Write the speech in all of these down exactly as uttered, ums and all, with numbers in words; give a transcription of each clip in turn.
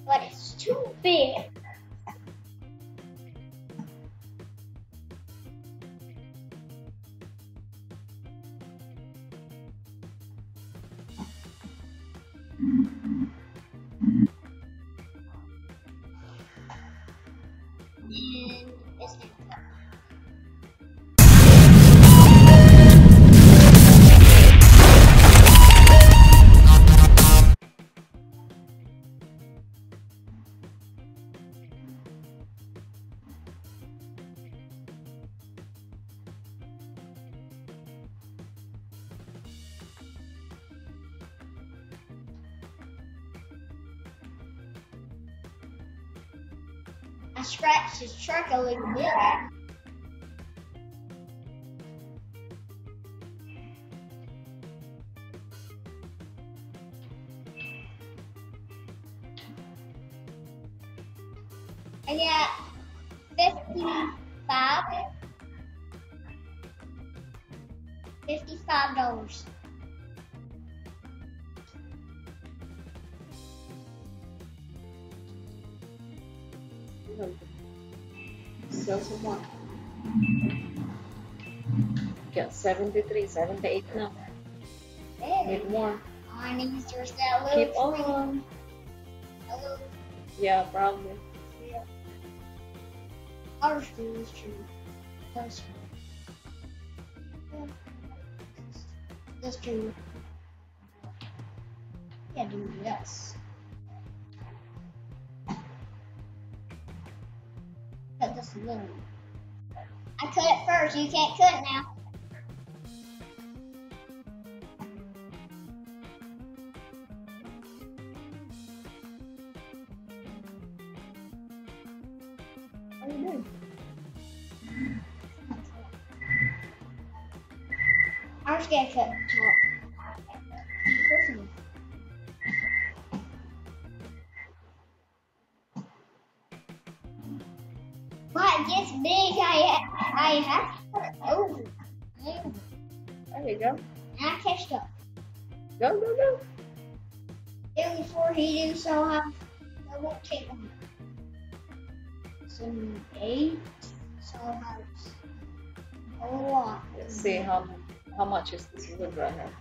but it's too big. And it's not. I scratched his truck a little bit. I got fifty-five, fifty-five dollars. Sell some more. Got seventy-three, seventy-eight now. Need more. I need to just that little Keep on. A little, Yeah, probably. yeah. Ours too is true. That's true. That's true. Yeah, do yes. Cut this a little. I cut it first. You can't cut it now. What are you doing? Ours get cut top. When it gets big, I I have to cut it over. over. There you go. And I catched up. Go, go, go. It was four heating, so I, I won't take them. Some eight, so that's a lot. Let's see how how much is this wood right here.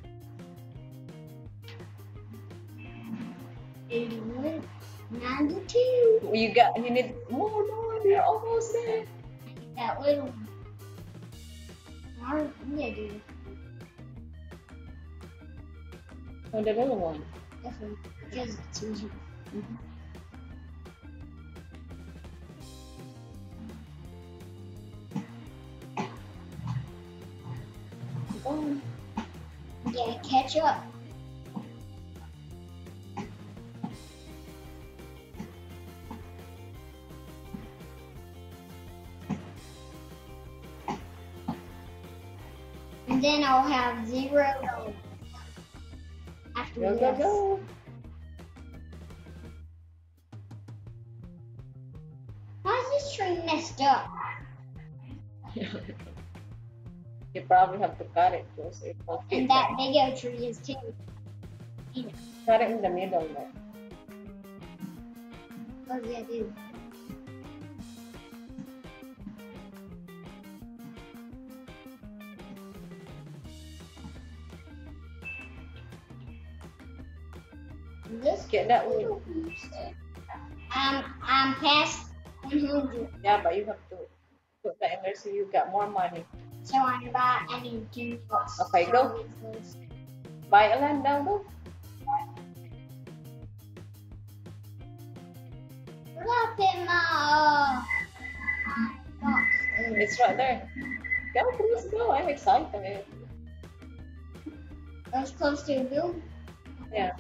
eighty-one, ninety-two. You got you need more, more. You're almost there. That little one. Our nigga. Oh, the little one. This one. Because it's easier. Mm-hmm. Keep on. Yeah, catch up. And then I'll have zero dollars after Go, this. go, go. Why is this tree messed up? You probably have to cut it too, so it won't fit And that there. big old tree is too. You know, Cut it in the middle there. what does that do? This Get that wood. Um, I'm past one hundred, Yeah, but you have to put that in there so you got more money. so I'm gonna buy. I need ten bucks. Okay, go. Buy a land down, go. Where did I put my uh, box? It's right there. Go, please go. I'm excited. I was close to a building. Yeah.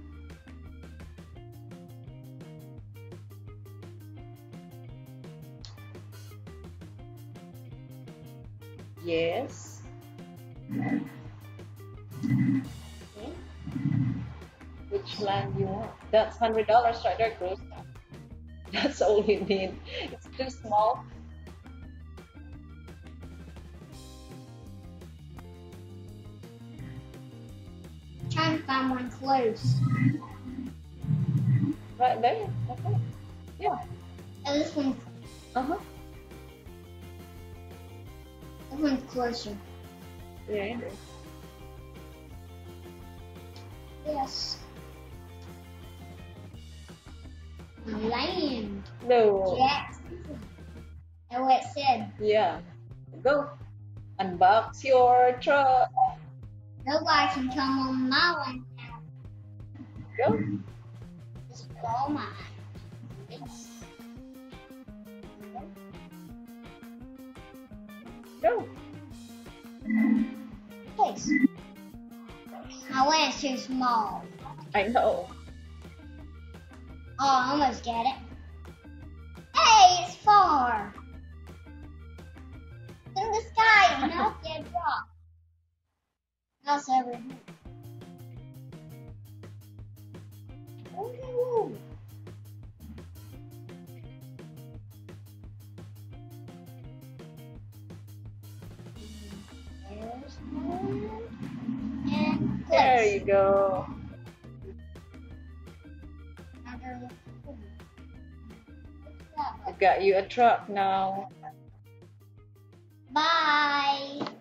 Yes. Okay. Which land you want? That's hundred dollars right there, Cruz. That's all you need. It's too small. Trying to find one close. Right there. Okay. Yeah. Oh, this one's Uh-huh. this one's closer. Yeah. Yes. Land. No. Jackson. That's what it said. Yeah. Go. Unbox your truck. Nobody can come on my land now. Go. Just blow mine. Yes. Go. Please. My land's too small. I know. Oh, I almost get it. Hey, it's far. It's in the sky, and I'll get a drop. That's over here. Ooh. There's one. And There place. you go. Another one. I got you a truck now. Bye.